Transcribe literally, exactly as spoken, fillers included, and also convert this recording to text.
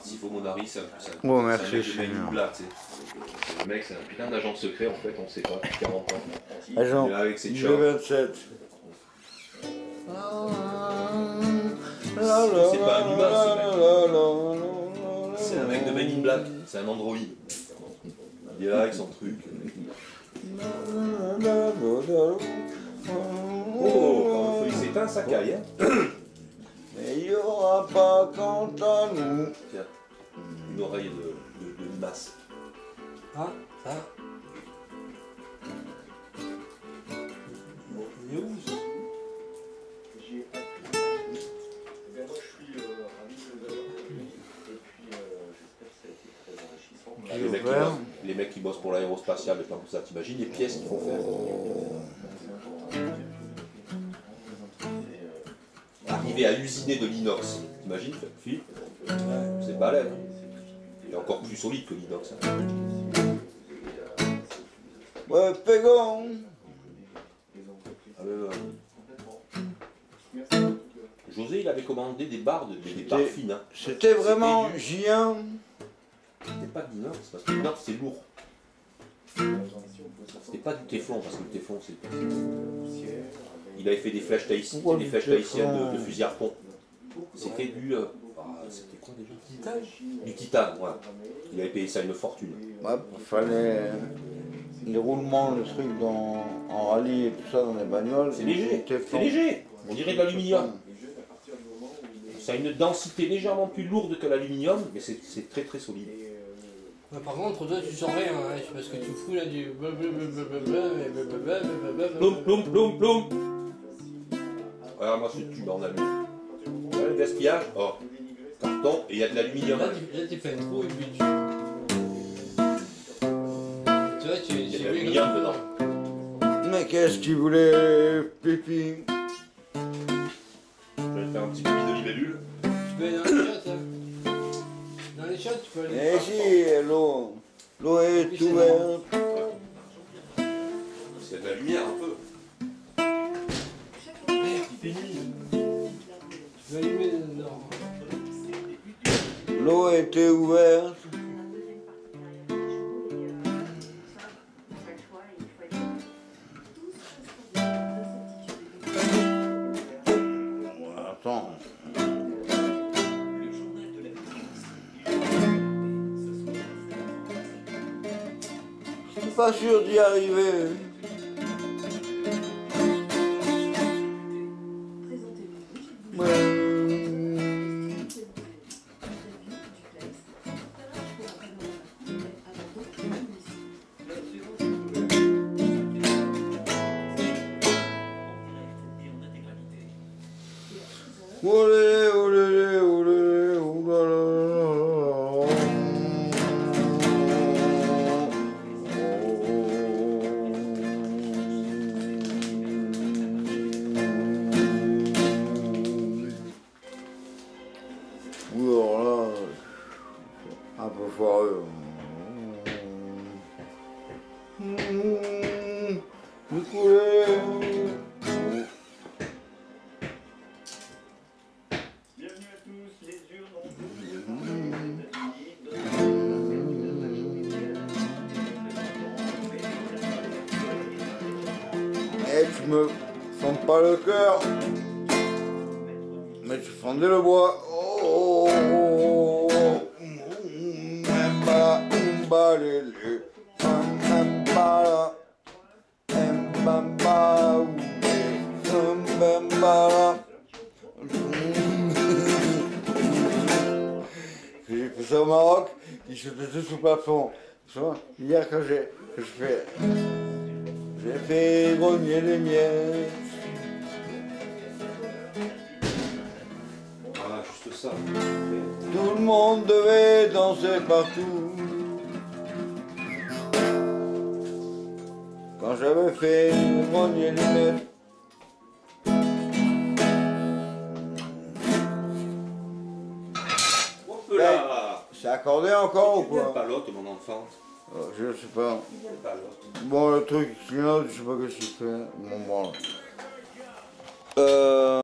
Sifo Monari, c'est un, un, Oh, un merci, mec de Men in Seigneur. Black, tu sais. Le mec, c'est un putain d'agent secret, en fait, on sait pas, quarante ans. Agent, Il est là avec ses le chats. vingt-sept. C'est pas un humain, ce mec. C'est un mec de Men in Black, c'est un androïde. Il est là avec son truc. Oh, quand il s'éteint, ça caille. Hein. Mais il n'y aura pas quant à nous. Tiens, une oreille de, de, de limace. Ah, ça. Il est où ça? J'ai appris. Eh bien, moi, je suis euh, ravi de vous avoir connu. Et puis, euh, j'espère que ça a été très enrichissant. Ah, les, mecs qui bossent, les mecs qui bossent pour l'aérospatiale, et comme ça, t'imagines les pièces qu'ils font faire. Arriver à usiner de l'inox, t'imagines, Philippe? C'est balèze. Il est encore plus solide que l'inox. Hein. Ouais, Pégon. Ah, ben, euh, José, il avait commandé des barres, de, des, des barres fines. Hein. C'était vraiment géant. C'était pas de l'inox, parce que l'inox c'est lourd. C'était pas du téflon, parce que le téflon c'est. Il avait fait des flèches tahitiennes, Oh, des flèches tahitiennes de, de fusil harpon. C'était du. Euh, ah, c'était quoi déjà? Titane. Du titane, ouais. Il avait payé ça une fortune. Ouais, il fallait les roulements, le truc dans, en rallye et tout ça dans les bagnoles. C'est léger, c'est léger. On dirait de l'aluminium. Ça a une densité légèrement plus lourde que l'aluminium, mais c'est très très solide. Ouais, par contre, toi, tu sens rien, hein, parce que tu fous là du blablabla, Ploum, ploum, ploum, ploum. Regarde moi ce tube en aluminium. Voilà le gaspillage. Oh, carton, et il y a de l'aluminium. Là, tu, là, tu fais un trou et puis tu. Tu vois, tu. Il y a de l'aluminium dedans. Mais qu'est-ce qu'il voulait, pipi? Je vais faire un petit pipi de libellule. Tu peux aller dans les shots, hein. Dans les shots, tu peux aller. Eh si, l'eau, l'eau est Oui, c'est ouverte. C'est de la lumière un peu. Il fait nuit. Tu peux allumer dedans. L'eau était ouverte. Attends. Je suis pas sûr d'y arriver. Ouais. Olé, olé, olé, oulala. Oui, alors là, un peu foireux. Vous coulez. Bienvenue à tous, les yeux non. Eh, tu me fends pas le cœur, mais tu fendais le bois. Oh, oh, oh, mbala, mbalele, mbala, mbala, oulé, mbala. J'ai fait ça au Maroc, ils sautaient tous sous le plafond. Tu vois, hier quand j'ai que je fais, j'ai fait grogner les miettes. Voilà, juste ça. Tout le monde devait danser partout. Quand j'avais fait grogner les miettes. Hop là. C'est accordé encore ou quoi? Palote, mon enfant. Euh, Je sais pas. Palote. Bon, le truc clignote, je sais pas ce qu'il fait. Bon, bon. Euh...